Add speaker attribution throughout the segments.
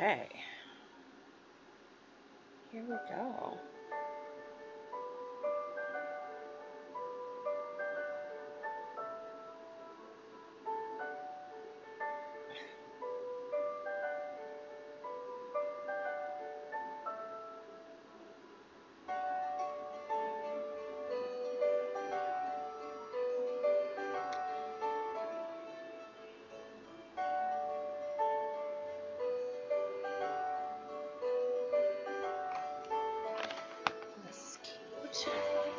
Speaker 1: Okay. Here we go. This is cute.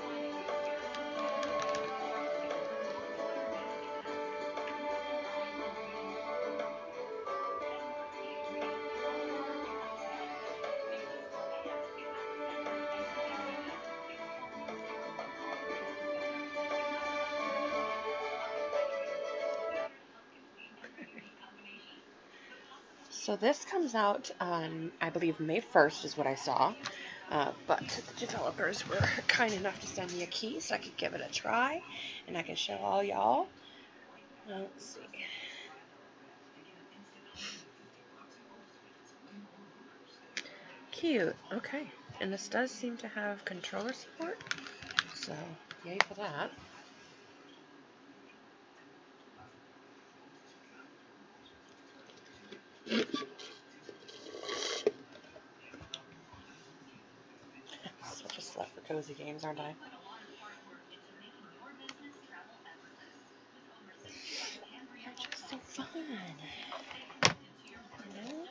Speaker 1: So this comes out on, I believe, May 1st is what I saw. But the developers were kind enough to send me a key so I could give it a try. And I can show all y'all. Let's see. Cute. Okay. And this does seem to have controller support. So, yay for that. Such a slut for cozy games, aren't I? They're just so fun. You know?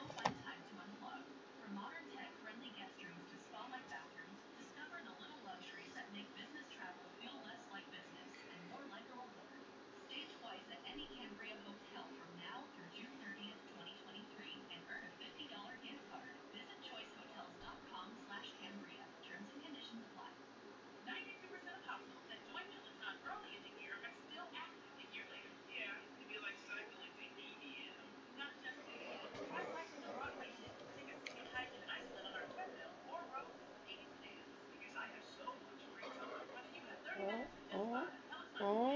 Speaker 1: Oh, oh, oh.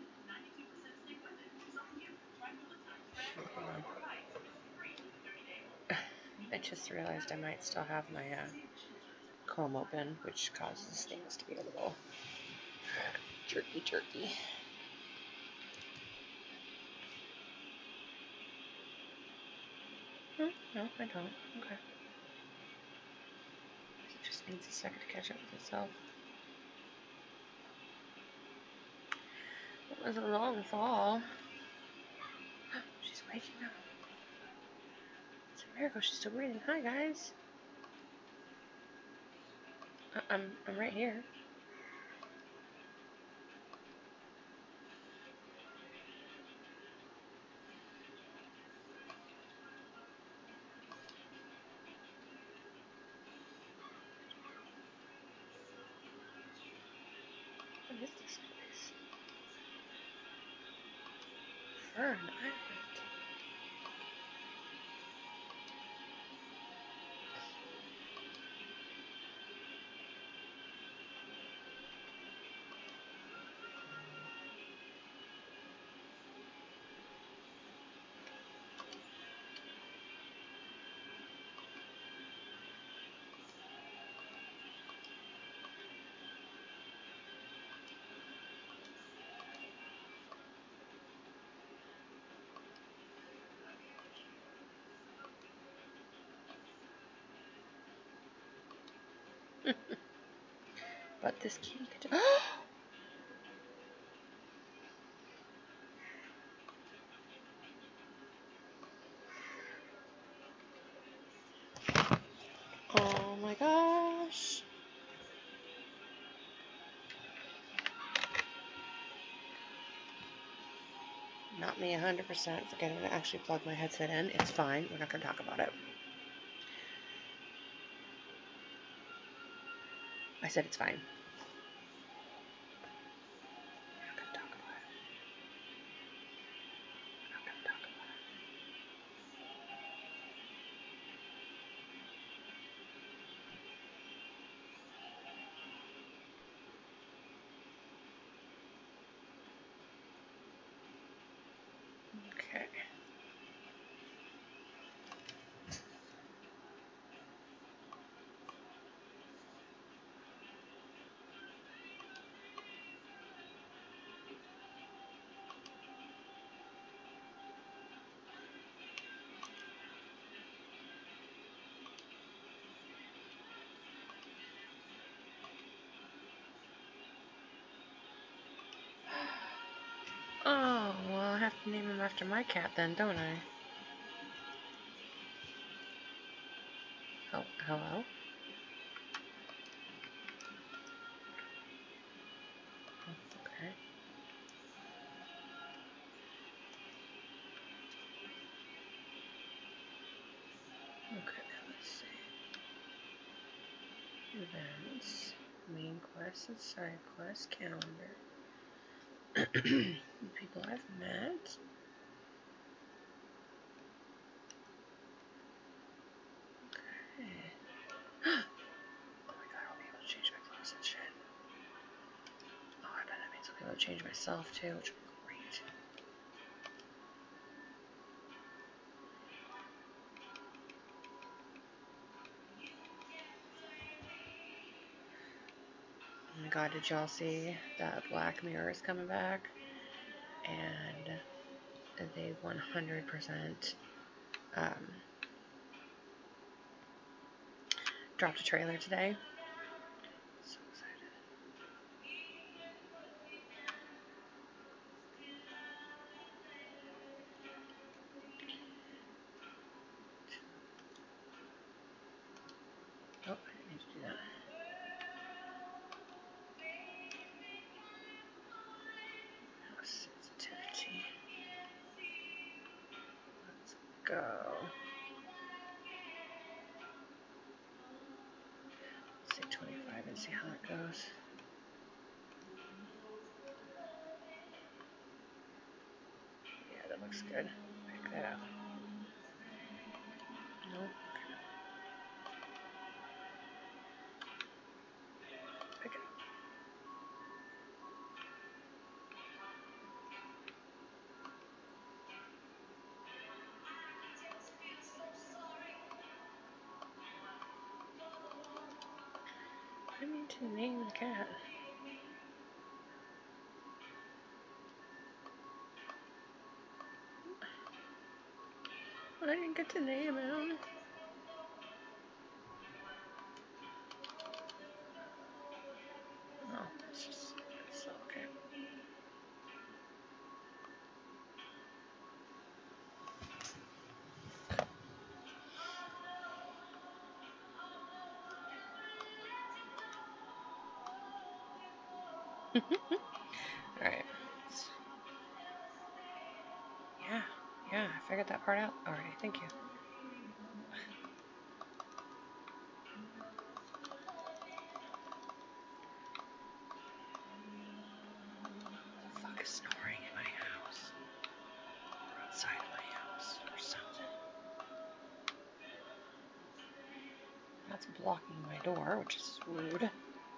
Speaker 1: I just realized I might still have my comb open, which causes things to be a little jerky. No, I don't. Okay. It just needs a second to catch up with itself. It was a long fall. She's waking up. It's a miracle she's still breathing. Hi, guys. I'm right here. What is this place? Fern Island. But this kitty could just... Oh my gosh. Not me 100% forgetting to actually plug my headset in. It's fine. We're not going to talk about it. I said it's fine. We're not going to talk about it. We're not going to talk about it. Okay. have to name him after my cat then, don't I? Oh, hello? Okay. Okay, let's see. Events, main quest and side quest calendar. People I've met. Okay. Oh my god, I'll be able to change my clothes and shit. Oh, I bet that means I'll be able to change myself too, which would be great. Oh my god, did y'all see that Black Mirror is coming back? And they 100% dropped a trailer today. So excited. Oh, I need to do that. Oh, sensitivity. Let's go. Let's say 25 and see how it goes. Yeah, that looks good. Pick that up. Nope. Pick it up. I need to name the cat. I didn't get to name him. Oh, it's okay. Alright. Yeah, I figured that part out already. Thank you. The fuck is snoring in my house? Or outside of my house or something. That's blocking my door, which is rude.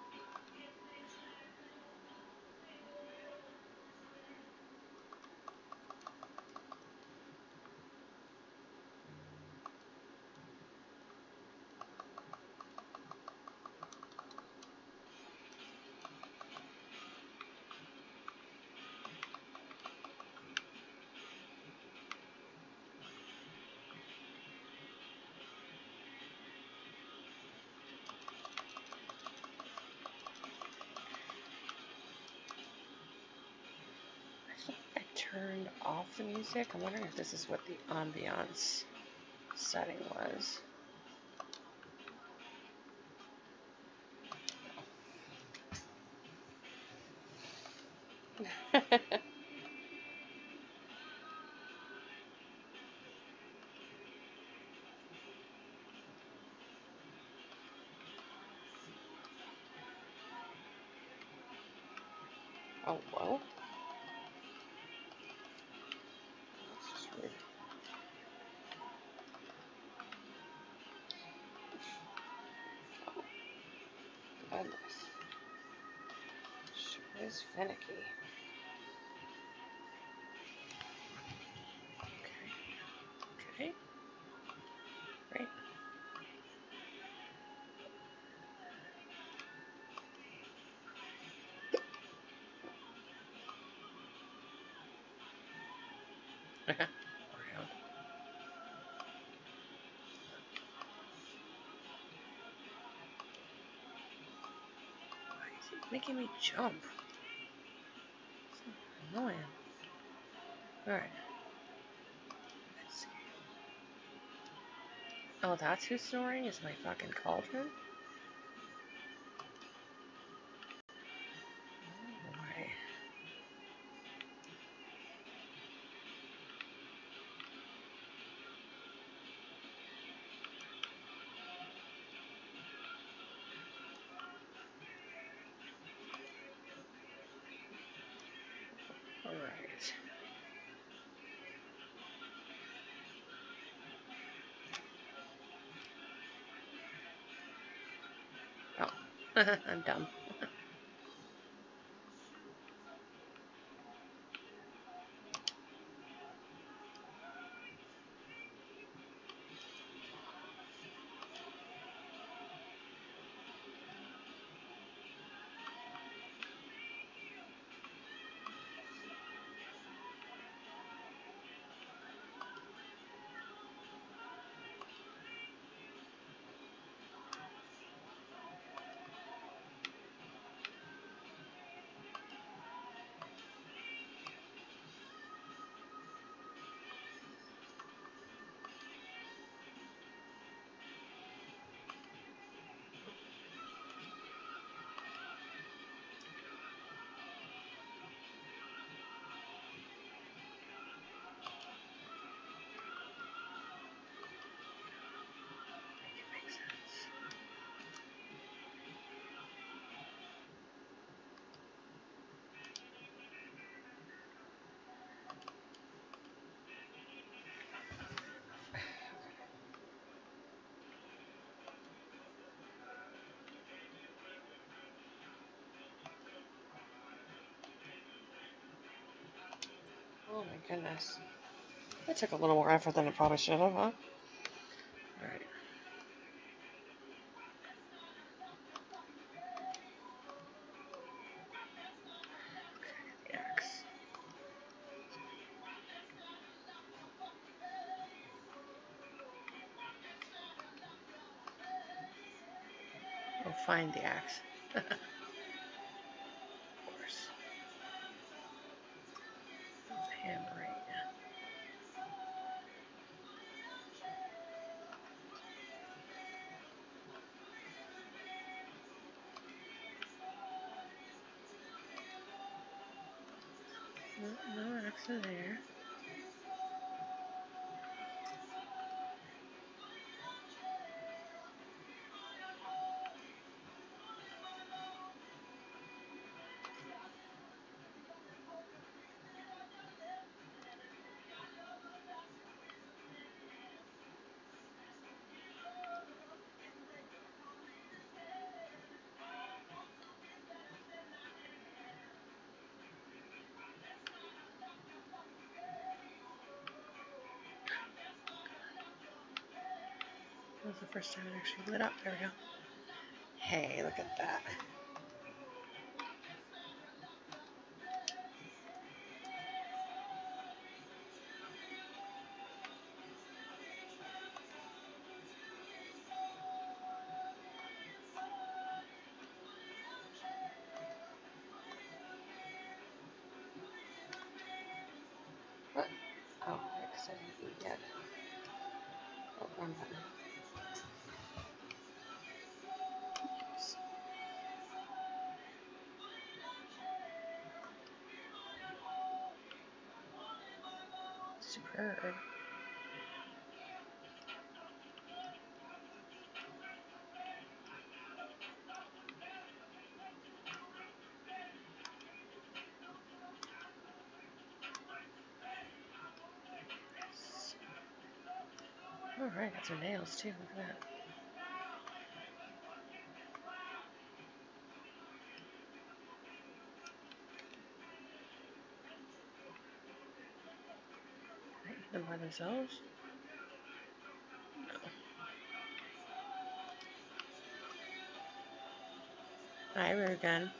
Speaker 1: I turned off the music. I'm wondering if this is what the ambiance setting was. Oh, whoa. That's just rude. Oh, goodness. Sure is finicky. Okay. Great. Around. Why is it making me jump? It's annoying. Alright. Let's see. Oh, that's who's snoring? Is my fucking cauldron? Oh boy. Alright. Oh. I'm dumb. Makes sense. Oh my goodness. That took a little more effort than it probably should have, huh? Alright. The axe. Oh, find the axe. Of course. Hammering. No axe in there. That was the first time it actually lit up. There we go. Hey, look at that. What? Oh, because I didn't eat yet. Oh, wrong button. Superb. Alright, got some nails too. Look at that. Can I eat them by themselves? No. Hi, Rugen.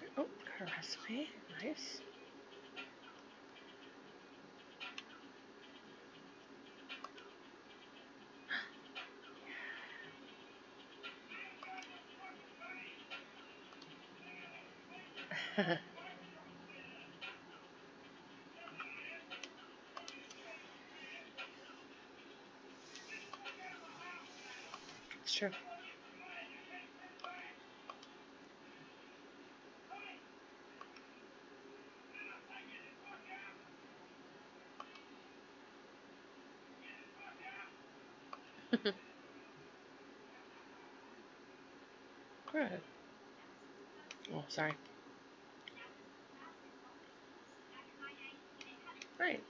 Speaker 1: Oh, got a recipe. Nice. It's true. Good. Oh, sorry. Right.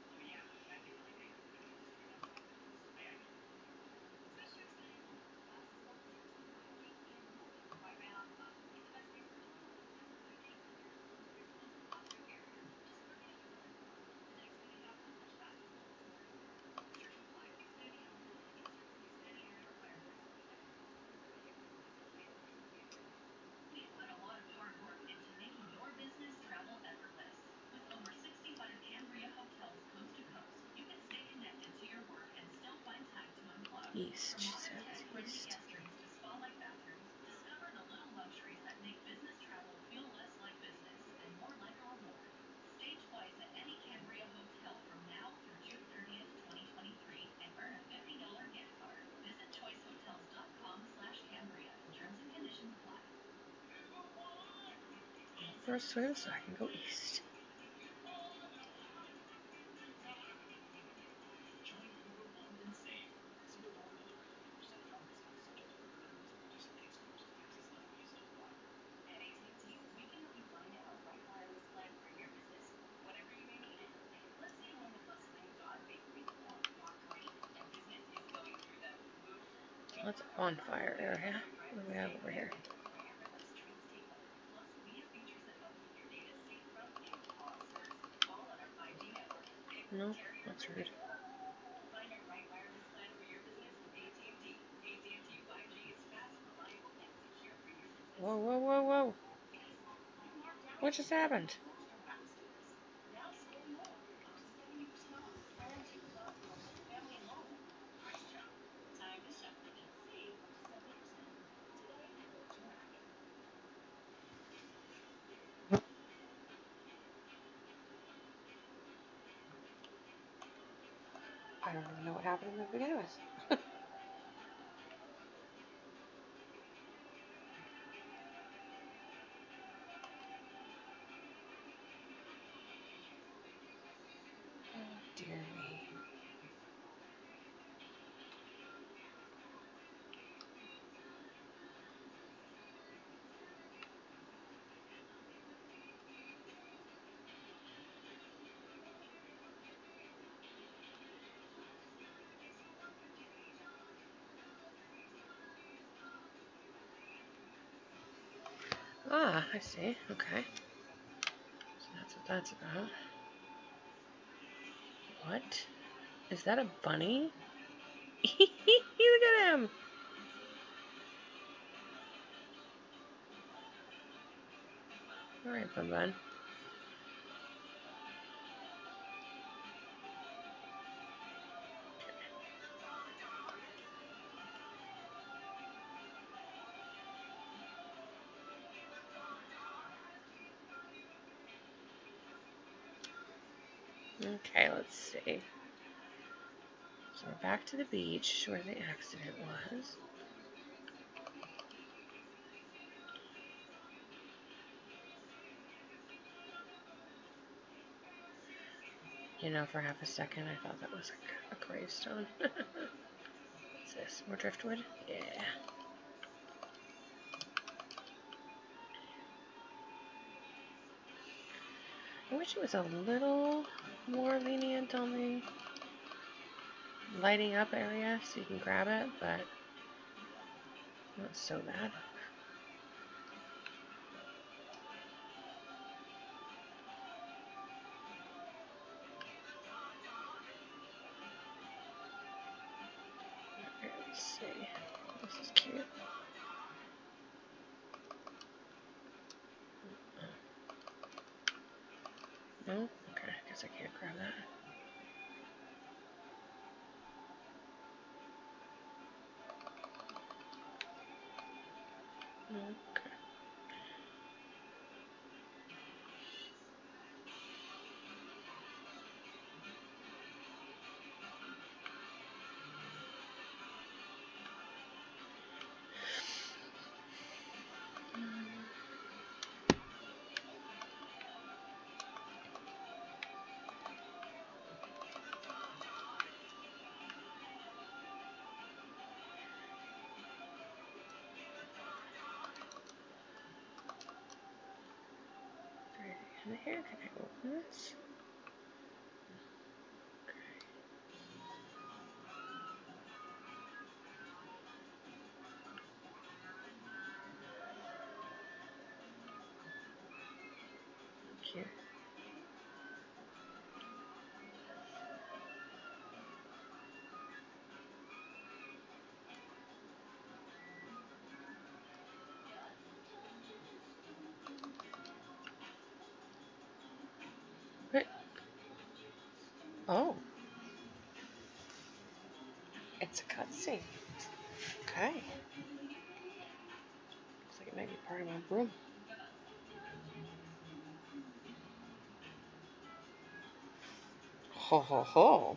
Speaker 1: East, she says. East. For a swim so I can go east. That's a bonfire area. What do we have over here? No, that's rude. Whoa, whoa, whoa, whoa. What just happened? I don't even know what happened to begin with. Oh, dear me. Ah, I see. Okay. So that's what that's about. What? Is that a bunny? Look at him! Alright, Bun. Okay, let's see. So we're back to the beach where the accident was. You know, for half a second I thought that was a gravestone. What's this? More driftwood? Yeah. I wish it was a little more lenient on the lighting up area so you can grab it, but not so bad. Let's see. This is cute. Oh, okay. I guess I can't grab that. Okay. And here, can I open this? Cute. Wait. Oh, it's a cutscene. Okay. Looks like it might be part of my room. Ho ho ho.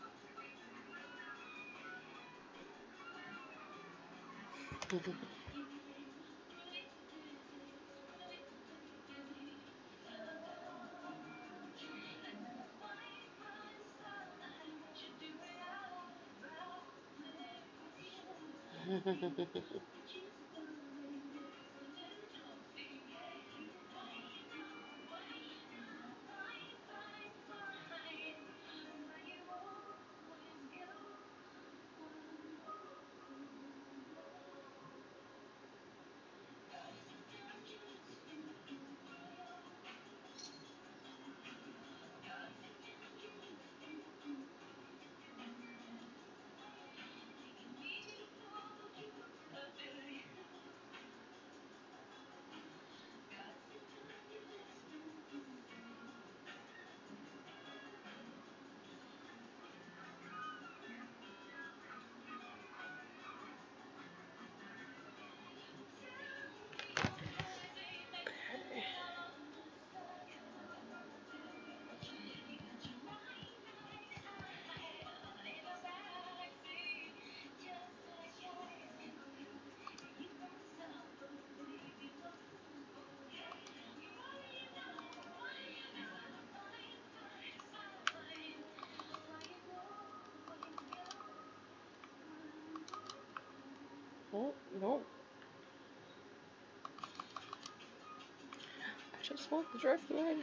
Speaker 1: Oh, no. I just want the driftwood.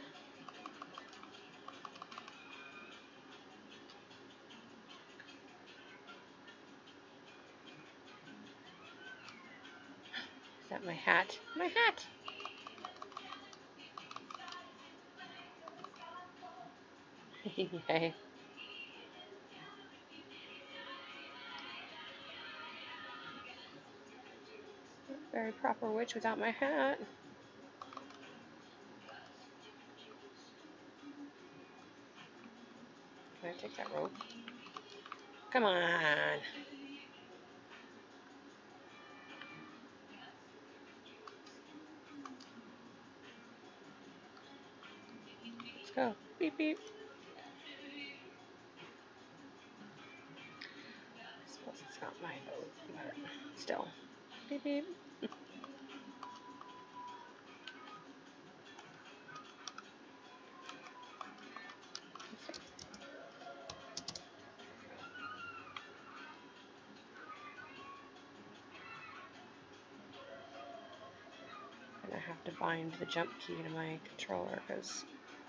Speaker 1: Is that my hat? My hat! Yay. Very proper witch without my hat. Can I take that rope? Come on. Let's go. Beep beep. I suppose it's not my boat, but still. Beep beep. And I have to bind the jump key to my controller because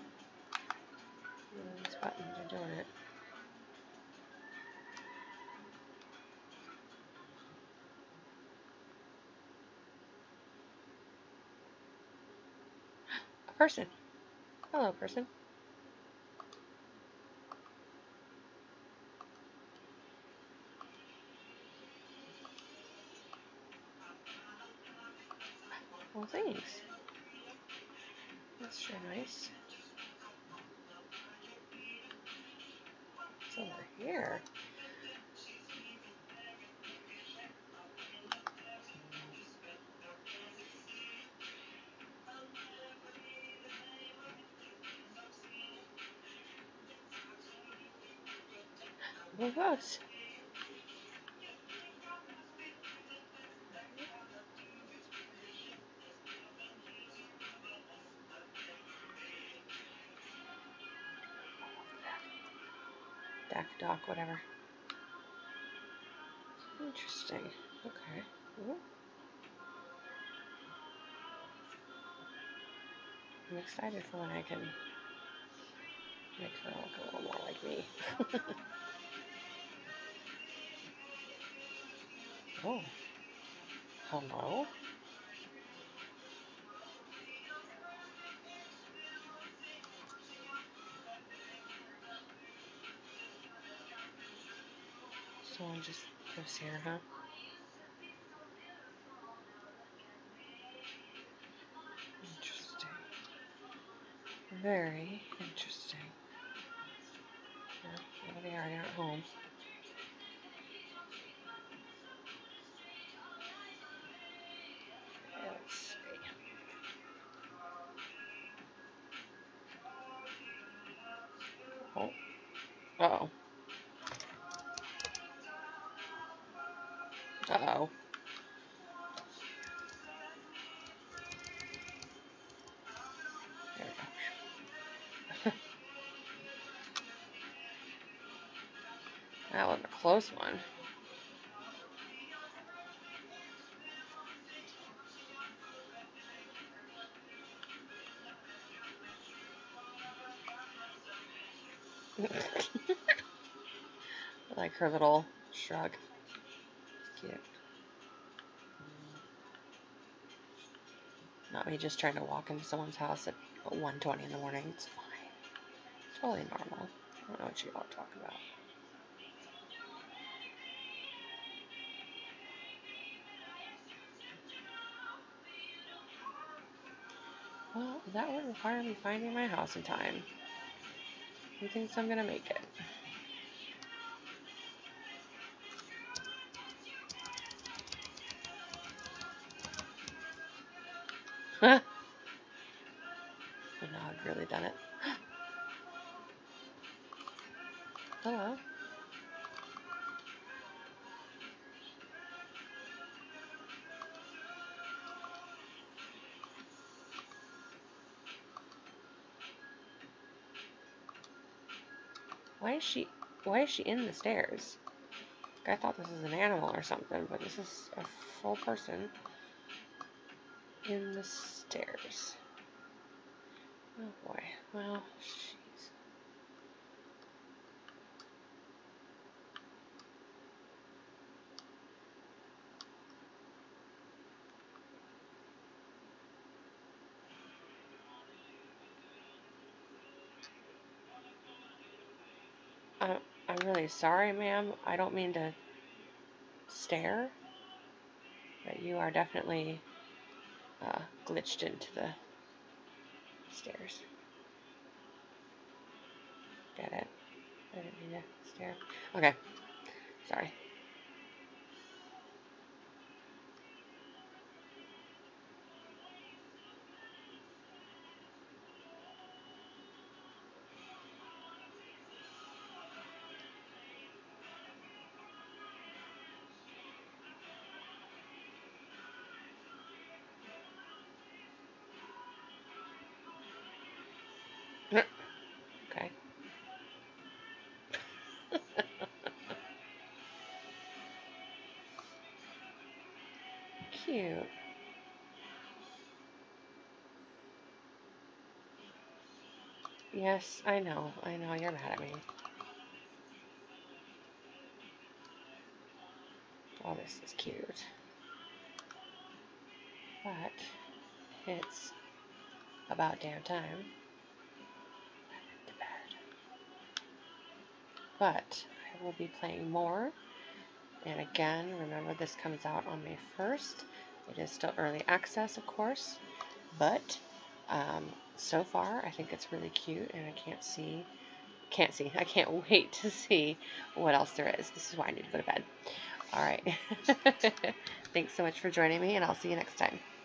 Speaker 1: these buttons are doing it. A person. Hello, person. Well, thanks. That's sure nice. here? What goats? Dak, doc, whatever. Interesting. Okay. Ooh. I'm excited for when I can make her look a little more like me. Oh. Hello? Someone just lives here, huh? Interesting. Very interesting. Yeah, they are at home. Okay, let's see. Oh. Uh-oh. Uh-oh. There we go. That was a close one. I like her little shrug. Cute. Not me just trying to walk into someone's house at 1:20 in the morning. It's fine. Totally normal. I don't know what you all talk about. Well, that would require me finding my house in time. Who thinks I'm gonna make it? The nog really done it. Hello. Why is she in the stairs? I thought this was an animal or something, but this is a full person in the stairs. Oh boy. Well, jeez. I'm really sorry, ma'am. I don't mean to stare, but you are definitely glitched into the stairs. Get it? I didn't mean to stare. Okay. Sorry. Okay. Cute. Yes, I know. I know you're mad at me. Oh, this is cute. But it's about damn time. To bed. But I will be playing more. And again, remember this comes out on May 1st. It is still early access, of course. But so far, I think it's really cute, and I can't see can't see. I can't wait to see what else there is. This is why I need to go to bed. All right. Thanks so much for joining me, and I'll see you next time.